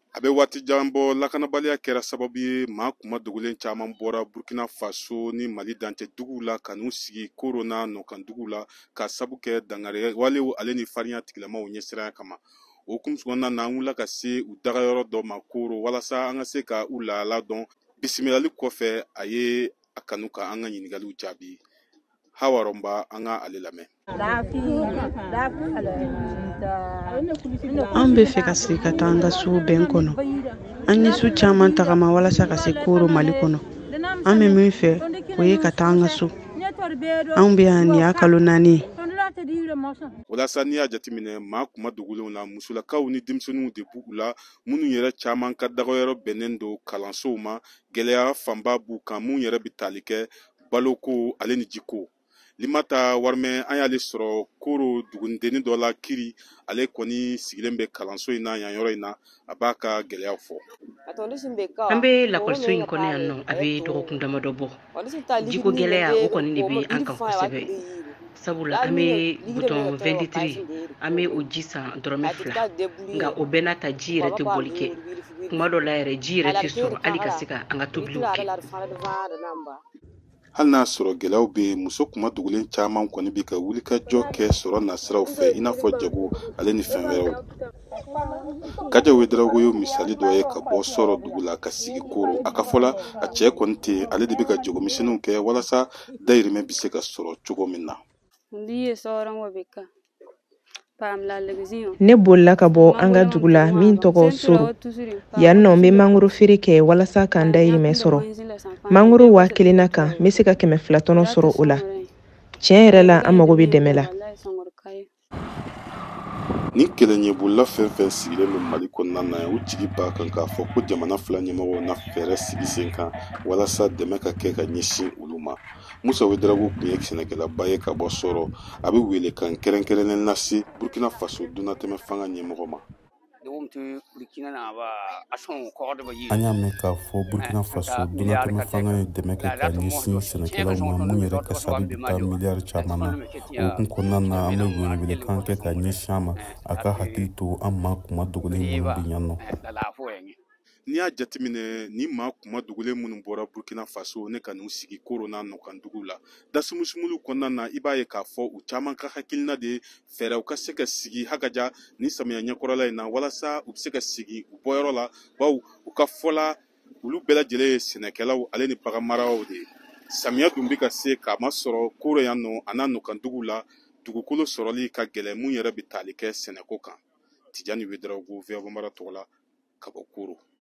A bɛ waati jan bɔ lakanabaliya kɛra sababu ye maa kuma dogolen caman bɔra Burkina Faso ni Mali dantɛ duguw la ka n'u sigi Koro n'a nɔkan duguw la ka sabu kɛ dangariya walew ale ni farinya tigilamaw ɲɛsiranya kama. O hukumu kɔnɔna na an wulila ka se u dagayɔrɔ dɔ ma Koro walasa an ka se ka u lahala dɔn. Bisimilali kɔfɛ a ye a kanu ka an ka ɲininkaliw jaabi. Hawa Rɔnba an ka ale lamɛn. An bɛ fɛ ka se ka taa an ka sugu bɛn kɔnɔ. An ye su caman tagama walasa ka se Koro Mali kɔnɔ. An bɛ min fɛ o ye ka taa an ka so. An bɛ yan nin y'a kalo 4 ye. Walasa n'i y'a jateminɛ maa kuma dogolenw na musolakaw ni denmisɛnninw de b'u la minnu yɛrɛ caman ka dagayɔrɔ bɛnnen don kalansow ma gɛlɛya fanba b'u kan mun yɛrɛ bɛ tali kɛ baloko ale ni jiko. Limata Warimɛ an y'ale sɔrɔ Koro dugudenni dɔ la Kiri ale kɔni sigilen bɛ kalanso in na yan yɔrɔ in na a b'a ka gɛlɛyaw fɔ. An bɛ lakɔliso in kɔnɔ yan nɔ a bɛ dɔgɔkun damadɔ bɔ. Jiko gɛlɛya o kɔni de bɛ an kan kosɛbɛ. Sabula an bɛ bouton 20 litres an bɛ o ji san dɔrɔmɛ 2 nka o bɛɛ n'a ta ji yɛrɛ tɛ bɔli kɛ. Kuma dɔ la yɛrɛ ji yɛrɛ tɛ sɔrɔ hali ka se ka an ka tobiliw kɛ. Hali n'a sɔrɔ gɛlɛyaw bɛ muso kuma dogolen caman kɔni bɛ ka wulikajɔ kɛ sɔrɔ nasiraw fɛ i n'a fɔ jago ale ni fɛn wɛrɛw. Kaja Wederawogo ye misali dɔ ye ka bɔ Sɔrɔ dugu la ka sigi Koro. A ka fɔ la a cɛ kɔni tɛ ale de bɛ ka jagomisɛnninw kɛ walasa dayirimɛ bɛ se ka sɔrɔ cogo min na. Ne bolila ka bɔ an ka dugu la min tɔgɔ Soro. Yan nɔ n bɛ mangoro feere kɛ walasa k'an dayirimɛ sɔrɔ. Mangoro 1000 na kan n bɛ se ka 200 tɔnɔ sɔrɔ o la. Tiɲɛ yɛrɛ la an mago bɛ dɛmɛ la. Ni kɛlɛ ɲɛbɔla fɛn fɛn sigilen bɛ Mali kɔnɔna na u jigi b'a kan k'a fɔ ko jamana fila ɲɛmɔgɔw na fɛɛrɛ sigi sen kan walasa dɛmɛ ka kɛ ka ɲɛsin olu ma. Musa Wederawogo tun ye sɛnɛkɛlaba ye ka bɔ Sɔrɔ. A bɛ wele kan kɛrɛnkɛrɛnnen lase Burkina Faso dunatɛmɛ fanga ɲɛmɔgɔ ma. An y'a mɛn k'a fɔ Burkina Faso dunatɛmɛ fanga ye dɛmɛ kɛ ka ɲɛsin sɛnɛkɛlaw ma mun yɛrɛ ka sari bɛ taa miliyari caman na. O hukumu kɔnɔna na an bɛ welekan kɛ ka ɲɛsin a ma a ka hakili to an maa kuma dogolen minnu bɛ yan nɔ. N'i y'a jateminɛ ni maa kuma dogolen minnu bɔra Burkina Faso ne ka n'u sigi Koro n'a nɔkan dugu la dasumusumuliw kɔnɔna na i b'a ye k'a fɔ u caman ka hakilina de fɛɛrɛw ka se ka sigi hakaja ni samiya ɲɛkɔrɔla in na walasa u bɛ se ka sigi u bɔyɔrɔ la bawo u ka fɔla olu bɛɛ lajɛlen ye sɛnɛkɛlaw ale ni baganmaraw de ye. Samiya dun bɛ ka se k'a ma sɔrɔ Koro yan nɔ a n'a nɔkan dugu la dugukolo sɔrɔli ka gɛlɛn mun yɛrɛ bɛ tali kɛ sɛnɛko kan. Tijani Wederawogo VOA Bambara tɔgɔ la ka bɔ Koro.